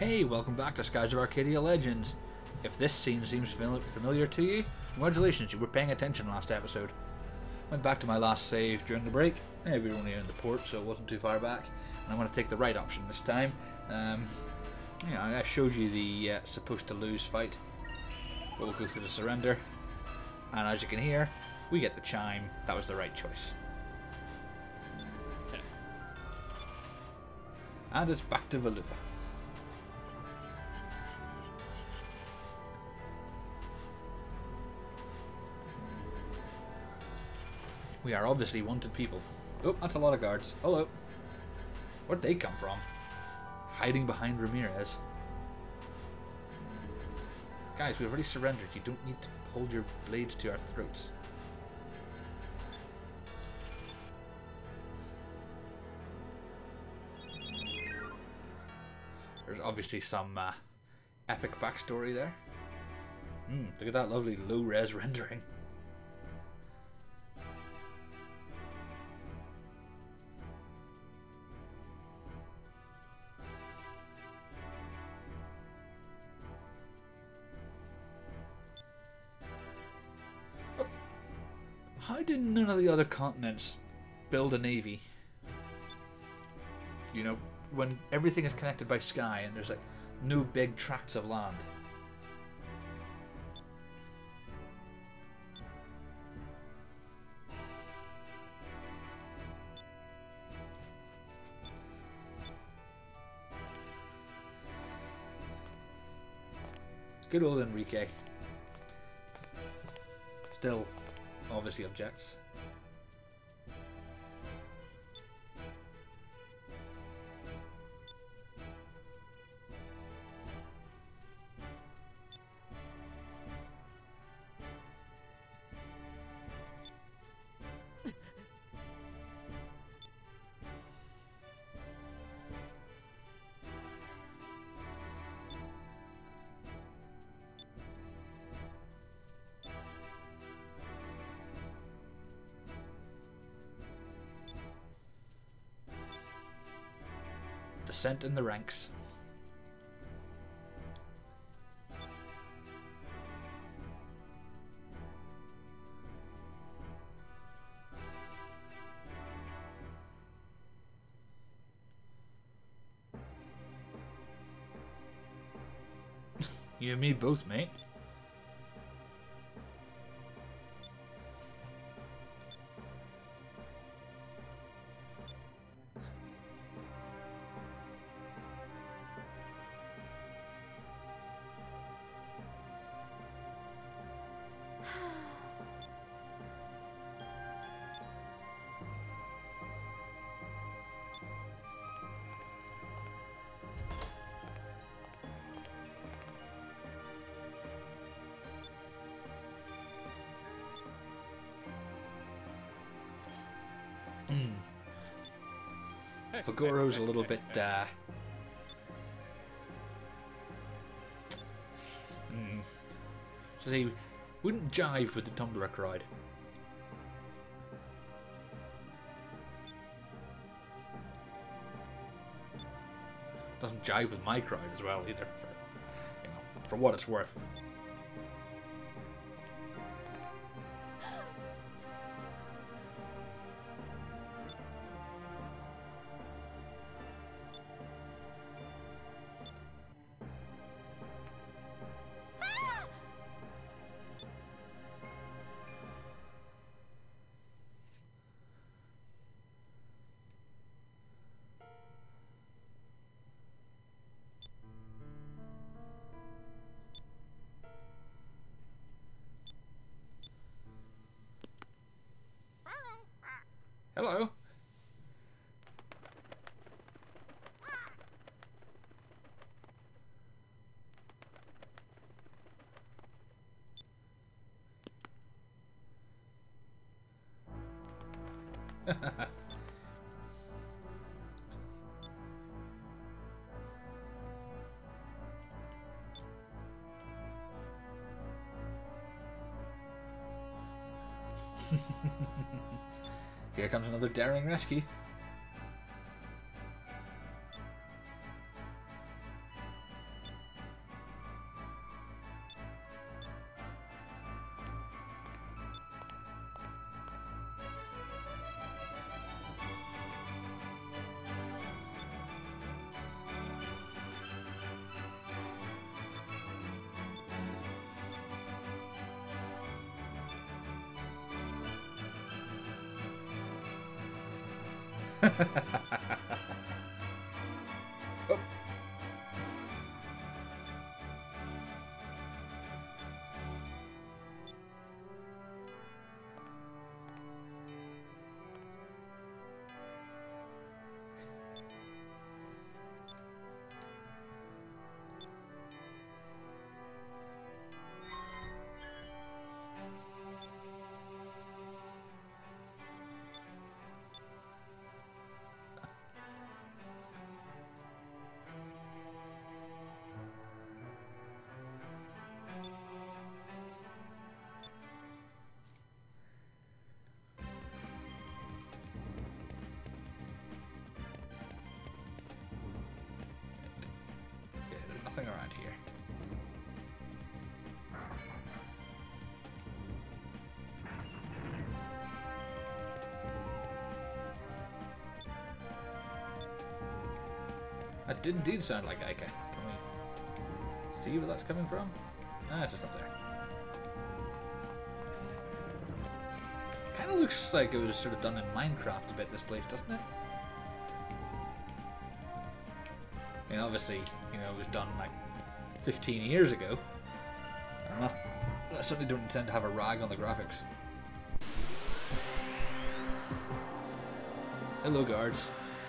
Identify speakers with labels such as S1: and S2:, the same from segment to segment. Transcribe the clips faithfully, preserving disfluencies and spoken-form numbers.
S1: Hey, welcome back to Skies of Arcadia Legends. If this scene seems familiar to you, congratulations, you were paying attention last episode. Went back to my last save during the break. Yeah, we were only in the port, so it wasn't too far back. And I want to take the right option this time. Um, yeah, I showed you the uh, supposed to lose fight. But we'll go through the surrender. And as you can hear, we get the chime. That was the right choice. And it's back to Vigoro. We are obviously wanted people. Oh, that's a lot of guards. Hello. Where'd they come from? Hiding behind Ramirez. Guys, we've already surrendered. You don't need to hold your blades to our throats. There's obviously some uh, epic backstory there. Hmm, look at that lovely low-res rendering. How did none of the other continents build a navy? You know, when everything is connected by sky and there's like no big tracts of land. Good old Enrique. Still obviously objects. Descent in the ranks. You and me both, mate. Vigoro's a little bit, uh... Mm, so he wouldn't jive with the tumbler crowd. Doesn't jive with my crowd as well either, for, you know, for what it's worth. Hello. Here comes another daring rescue. Oh. Nothing around here. That did indeed sound like Ica. Can we see where that's coming from? Ah, it's just up there. Kind of looks like it was sort of done in Minecraft a bit, this place, doesn't it? I mean, obviously, you know, it was done like fifteen years ago. I'm not, I certainly don't intend to have a rag on the graphics. Hello, guards.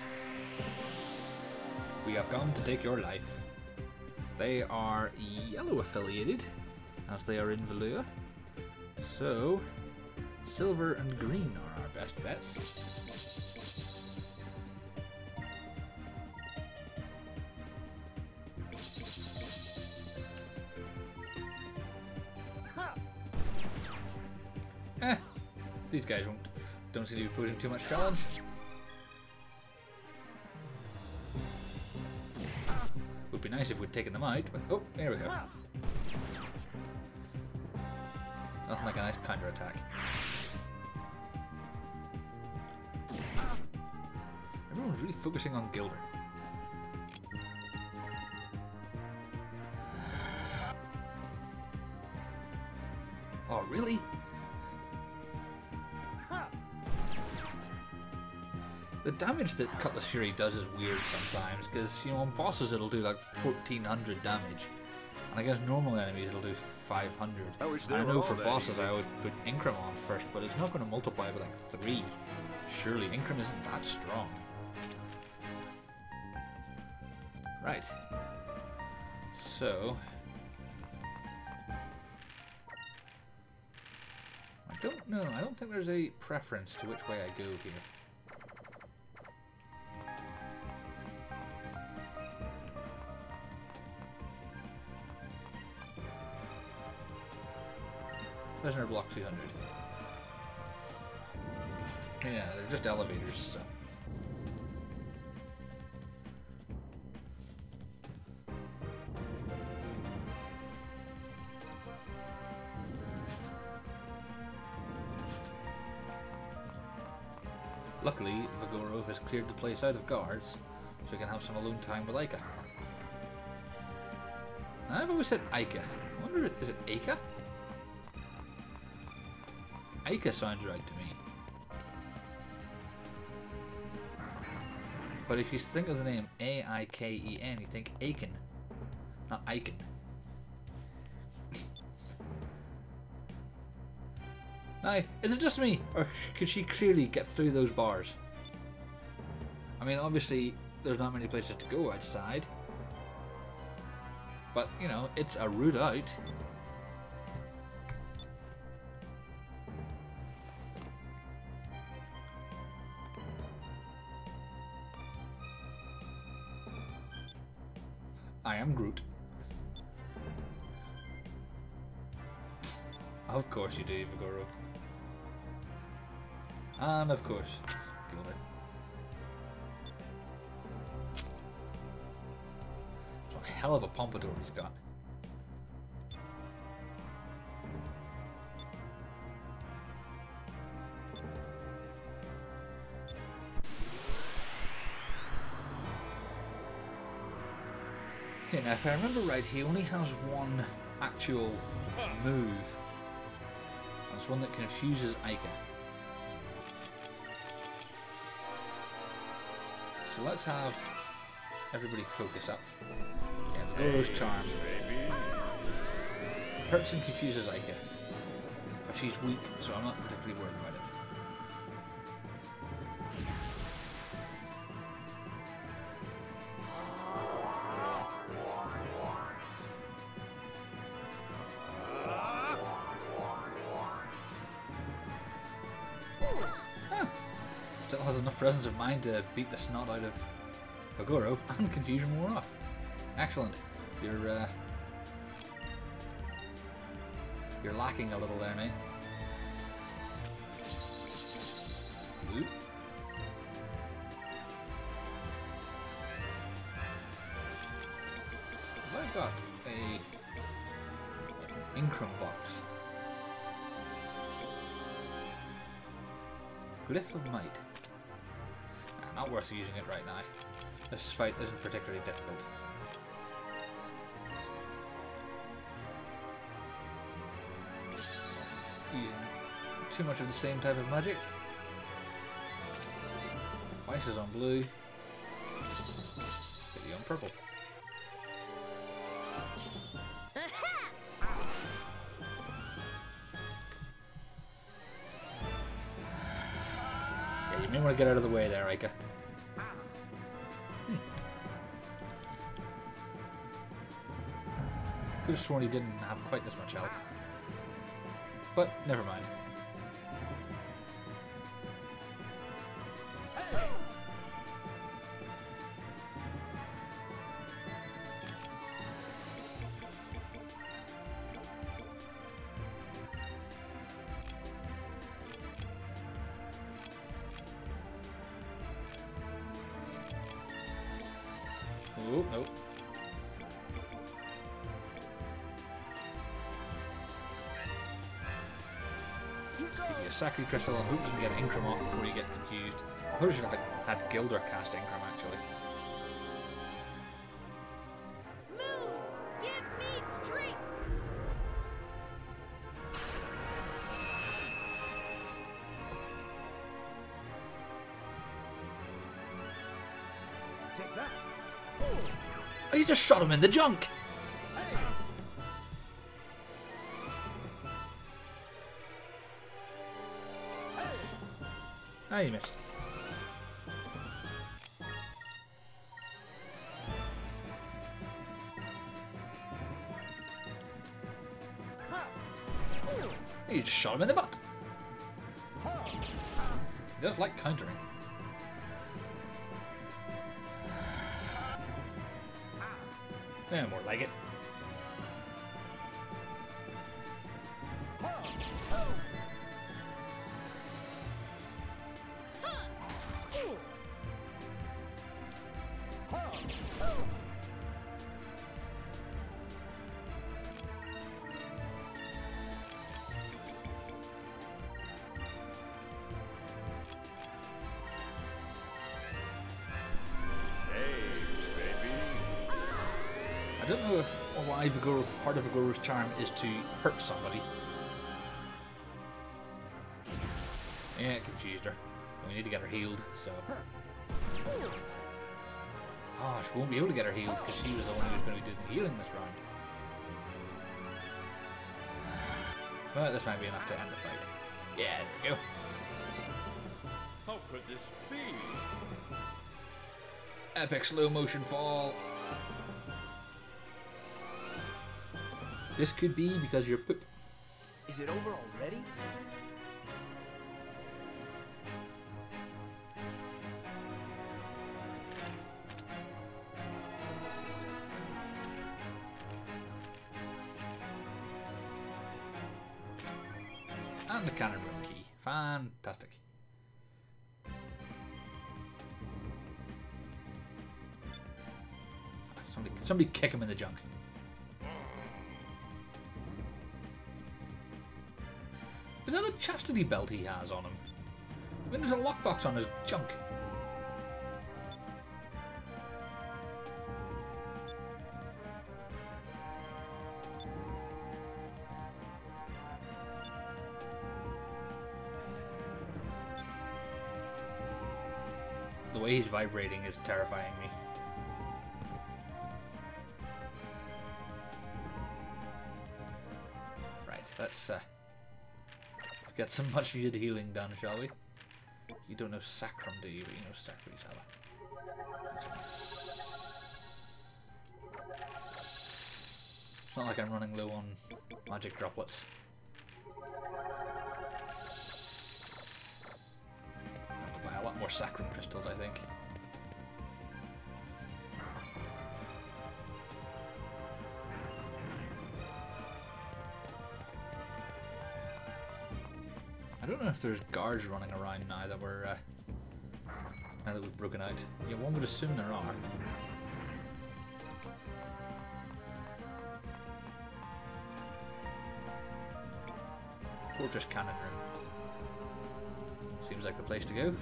S1: We have come to take your life. They are yellow affiliated, as they are in Valua. So, silver and green are our best bets. Eh, these guys won't, don't seem to be posing too much challenge. Would be nice if we'd taken them out, but oh, there we go. Nothing like a nice counter attack. Everyone's really focusing on Gilder. Oh, really? The damage that Cutlass Fury does is weird sometimes, because, you know, on bosses it'll do like fourteen hundred damage, and I guess normal enemies it'll do five hundred. I, wish I know for bosses easy. I always put Increm on first, but it's not going to multiply by like three. Surely Increm isn't that strong. Right. So... I don't know, I don't think there's a preference to which way I go here. Prisoner block two hundred. Yeah, they're just elevators, so. Luckily, Vigoro has cleared the place out of guards, so we can have some alone time with Ica. Now, I've always said Ica. I wonder, is it Aika? Aika sounds right to me. But if you think of the name A I K E N, you think Aiken, not Aiken. Now, is it just me, or could she clearly get through those bars? I mean, obviously, there's not many places to go outside. But, you know, it's a route out. I am Groot. Of course you do, Vigoro. And of course, Gilder. What a hell of a pompadour he's got. Okay, now if I remember right, he only has one actual move. It's one that confuses Ica. so let's have everybody focus up. Yeah, Vigoro's charm. Hurts and confuses Aika. But she's weak, so I'm not particularly worried about it. Still has enough presence of mind to beat the snot out of Vigoro, and confusion wore off. Excellent. You're uh, you're lacking a little there, mate. Oop. Have I got a Incrum box? Glyph of Might. Nah, not worth using it right now. This fight isn't particularly difficult. Using too much of the same type of magic. Twice is on blue. Maybe on purple. Yeah, you may want to get out of the way there, Aika. Hmm. Could have sworn he didn't have quite this much health. But never mind. Oh, nope. Let's give you a Sakri Crystal. I hope you can get Incrum off before you get confused. I probably should have had Gilder cast Incrum, actually.
S2: Moves, give me strength.
S3: Take that.
S1: Oh, you just shot him in the junk! Ah, you missed. You just shot him in the butt. He does like countering. Yeah, more like it. I don't know if or why Vigoro, part of Vigoro's charm is to hurt somebody. Yeah, it confused her. We need to get her healed, so... Oh, she won't be able to get her healed because she was the one who was going to be doing the healing this round. Well, this might be enough to end the fight. Yeah, there we go.
S4: How could this be?
S1: Epic slow motion fall. This could be because you're poop.
S3: Is it over already?
S1: And the cannon room key. Fantastic. Somebody, somebody kick him in the junk. Is that a chastity belt he has on him? I mean, there's a lockbox on his junk. the way he's vibrating is terrifying me. Right, let's uh, get some much needed healing done, shall we? You don't know Sacrum, do you? But you know Sacrisala. That's enough. It's not like I'm running low on magic droplets. I have to buy a lot more Sacrum crystals, I think. I don't know if there's guards running around now that we're uh, now that we've broken out. Yeah, one would assume there are. Fortress cannon room. Seems like the place to go.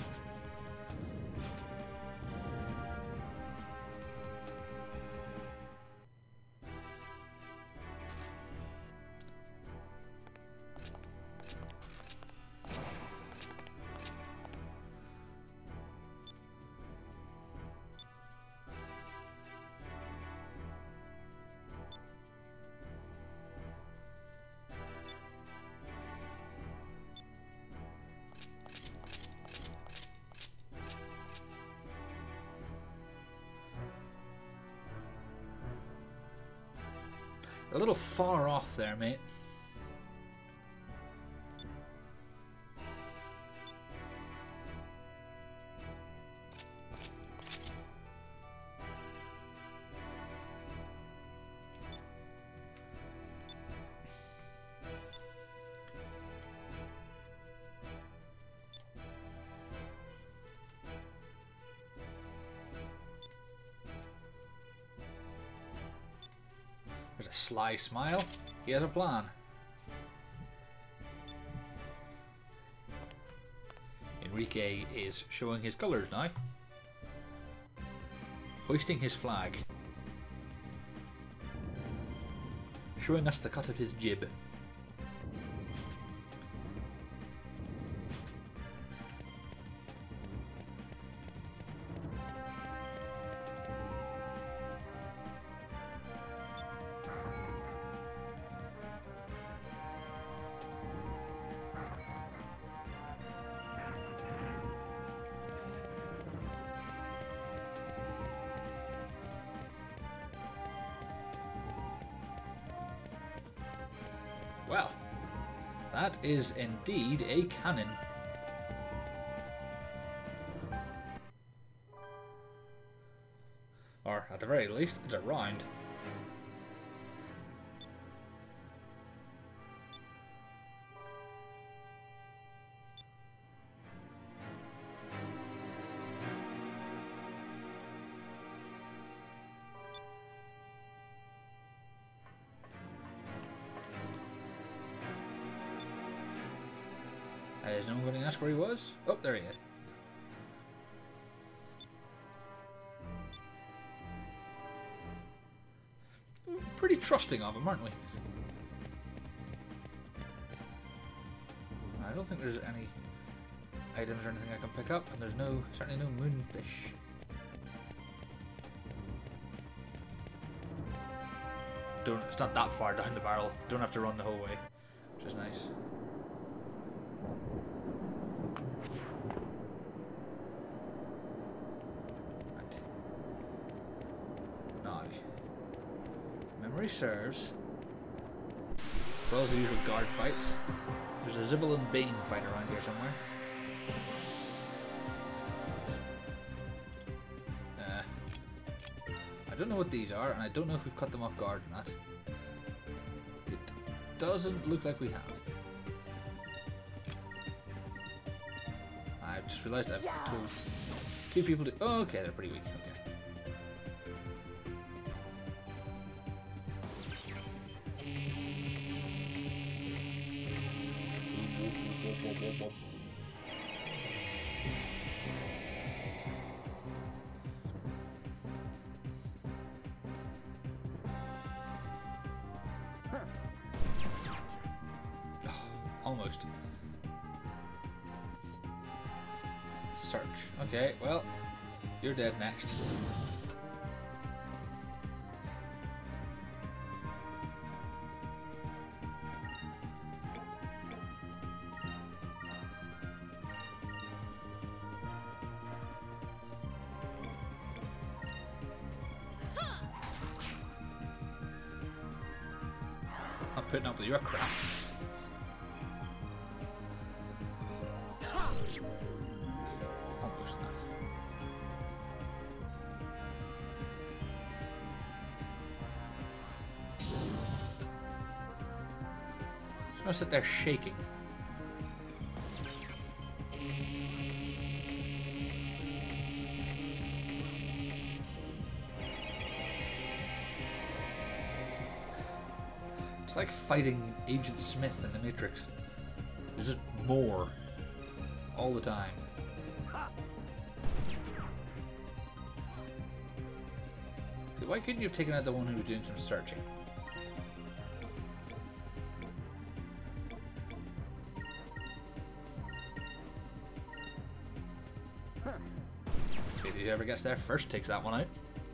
S1: A little far off there, mate. There's a sly smile. He has a plan. Enrique is showing his colours now. Hoisting his flag. Showing us the cut of his jib. Well, that is indeed a cannon. Or, at the very least, it's a round. Is no one going to ask where he was? Oh, there he is. Pretty trusting of him, aren't we? I don't think there's any items or anything I can pick up, and there's no, certainly no moonfish. Don't, it's not that far down the barrel. Don't have to run the whole way, which is nice. Memory serves. For all the usual guard fights, there's a Zivelin Bane fight around here somewhere. Uh, I don't know what these are, and I don't know if we've cut them off guard or not. It doesn't look like we have. I've just realised I've told two people to. Oh, okay, they're pretty weak. Okay. Almost. Search. Okay, well, You're dead next. I'm putting up with your crap. Almost enough. Just gonna sit there shaking. It's like fighting Agent Smith in the Matrix. There's just more all the time. Why couldn't you have taken out the one who was doing some searching? If he ever gets there first, takes that one out.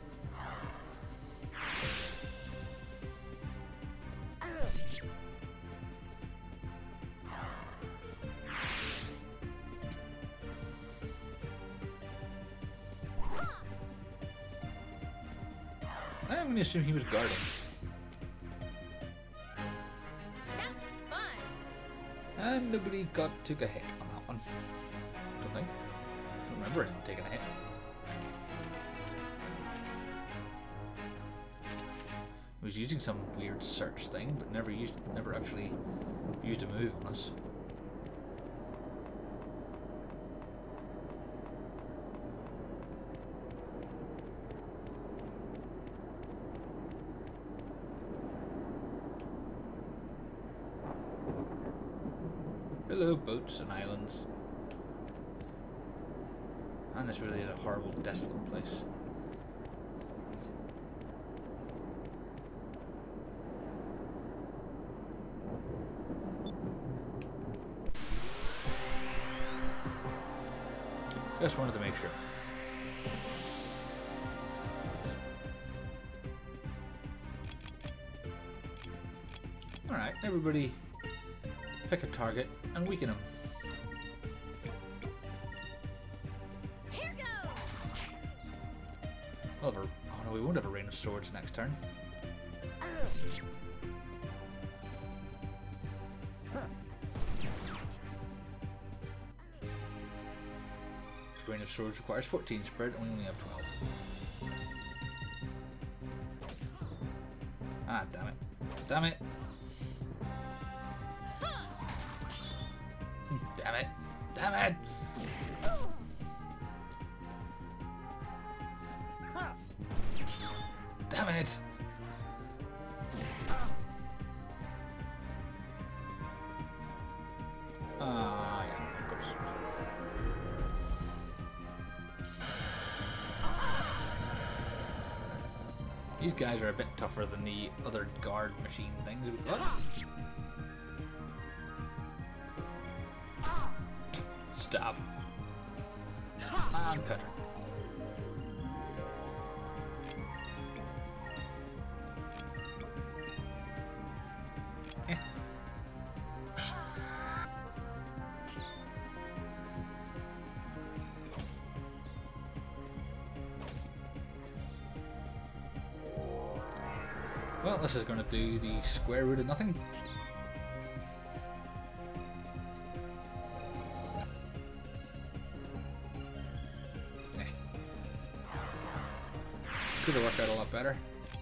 S1: I'm going to assume he was guarding.
S2: That was fun.
S1: And nobody got took a hit on that one. Don't think. Don't remember him taking a hit. He was using some weird search thing, but never used, never actually used a move on us. Hello, boats and islands. And this really is a horrible, desolate place. Just wanted to make sure. Alright, everybody pick a target and weaken him.
S2: Here goes.
S1: We'll have a, oh no, we won't have a rain of swords next turn. Rain of swords requires fourteen spread, and we only have twelve. Ah, damn it! Damn it! Damn it! Damn it! Damn it! Ah, yeah, of course. These guys are a bit tougher than the other guard machine things we thought. Stab. And cutter. Eh. Well, this is going to do the square root of nothing. Could have worked out a lot better.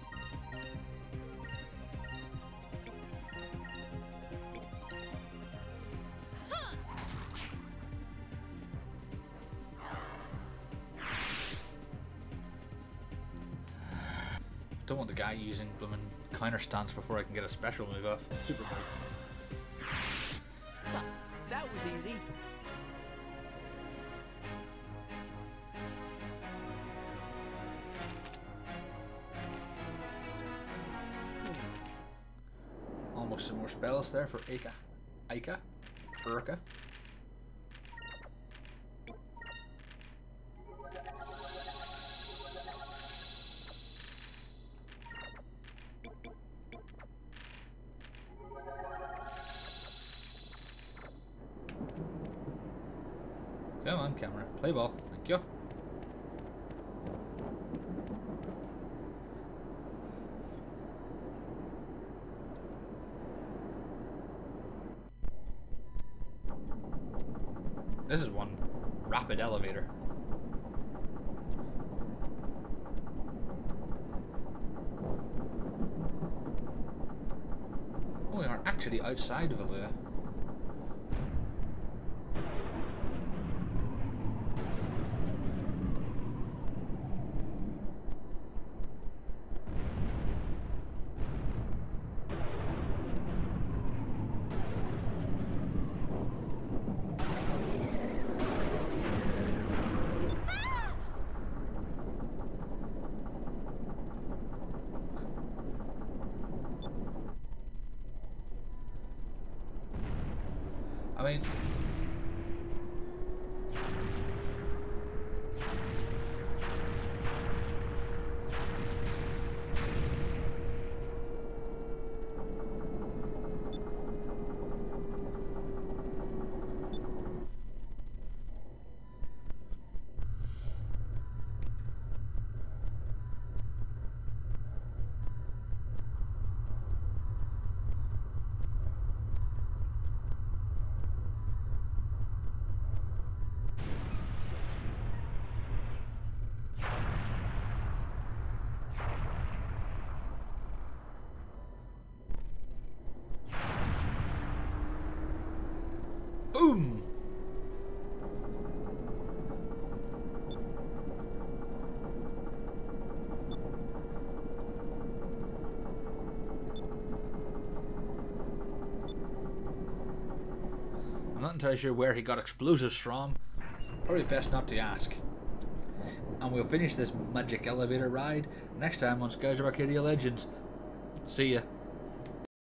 S1: Don't want the guy using bloomin' counter stance before I can get a special move off. Super move.
S3: Well, that was easy.
S1: Almost some more spells there for Aika. Aika? Urka. Come on, camera. Play ball. Thank you. This is one rapid elevator. Oh, we are actually outside of Alua. I mean, boom! I'm not entirely sure where he got explosives from. Probably best not to ask. And we'll finish this magic elevator ride next time on Skies of Arcadia Legends. See ya.